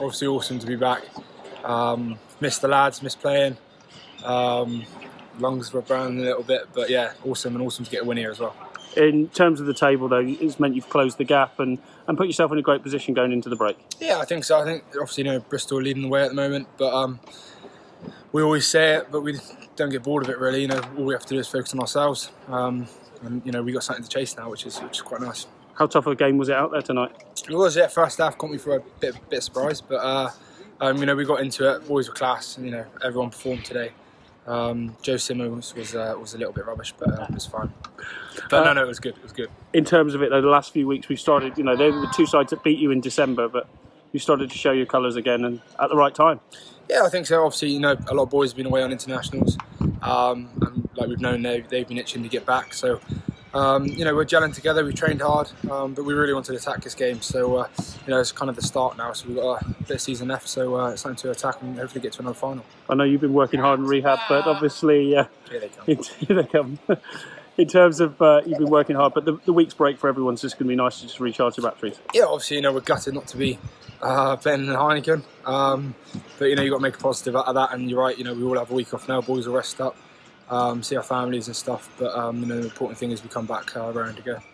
obviously awesome to be back. Missed the lads, missed playing. Lungs were burning a little bit, but yeah, awesome to get a win here as well. In terms of the table, though, it's meant you've closed the gap and put yourself in a great position going into the break. Yeah, I think so. I think obviously Bristol are leading the way at the moment, but we always say it, but we don't get bored of it really. All we have to do is focus on ourselves, and we got something to chase now, which is quite nice. How tough of a game was it out there tonight? It was, yeah. First half caught me for a bit of surprise, but we got into it. Boys were class, and everyone performed today. Joe Simmons was a little bit rubbish, but it was fine. But no, it was good. It was good. In terms of it, though, the last few weeks we've started. They were the two sides that beat you in December, but you started to show your colours again, and at the right time. Yeah, I think so. Obviously, a lot of boys have been away on internationals, and like we've known, they've been itching to get back. So, we're gelling together. We trained hard, but we really wanted to attack this game. So, it's kind of the start now. So we've got a bit of season left. So it's time to attack and hopefully get to another final. I know you've been working hard in rehab, but obviously, here they come. Here they come. In terms of you've been working hard, but the week's break for everyone's just going to be nice to just recharge your batteries. Yeah, obviously, we're gutted not to be playing in Heineken, but you've got to make a positive out of that. And you're right, we all have a week off now. Boys will rest up, see our families and stuff. But the important thing is we come back raring to go.